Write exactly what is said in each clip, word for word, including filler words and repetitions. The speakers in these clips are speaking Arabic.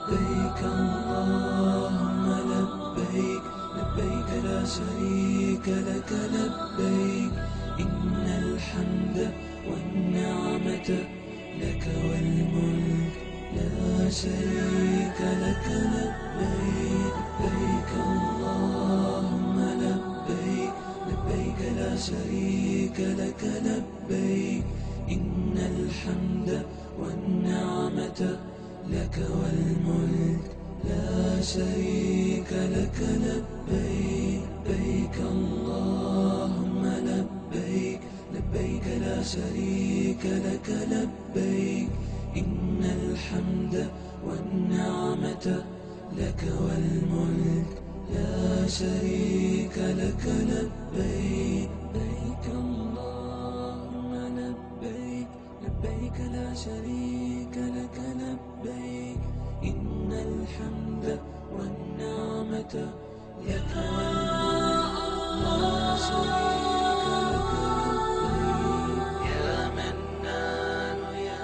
لبيك اللهم لبيك لبيك لا شريك لك لبيك إن الحمد والنعمة لك والملك لا شريك لك لبيك لبيك اللهم لبيك لبيك لا شريك لك لبيك إن الحمد والنعمة لك والملك لا شريك لك لبيك لبيك اللهم لبيك لبيك لا شريك لك لبيك إن الحمد والنعمة لك والملك لا شريك لك لبيك لبيك اللهم لبيك لبيك لا شريك لك لبيك إن الحمد والنعمة لك والملك لا شريك لك لبيك يا منان يا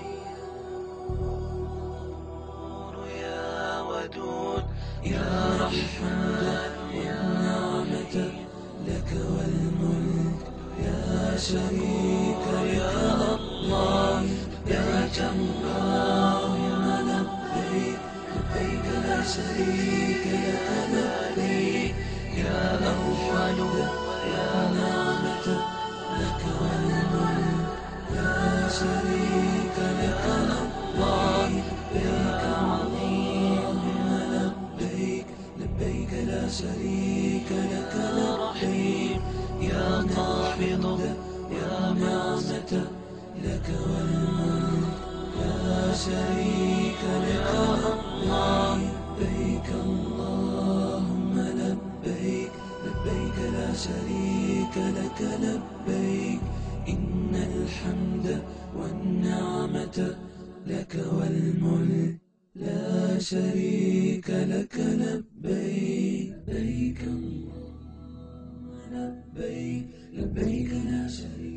ديان يا ودود يا رحمن والنعمة لك والملك لا شريك لك الله يا جبار لبيك لبيك لا شريك لك لبيك يا أول يا نعمة لك والملك لا شريك لك الله لبيك اللهم لبيك لبيك لا شريك لك لبيك يا قابض يا نعمة لك والملك لا شريك لك الله لبيك اللهم لبيك لبيك لا شريك لك لبيك إن الحمد والنعمة لك والملك لا شريك لك لبيك لبيك اللهم لبيك لبيك لا شريك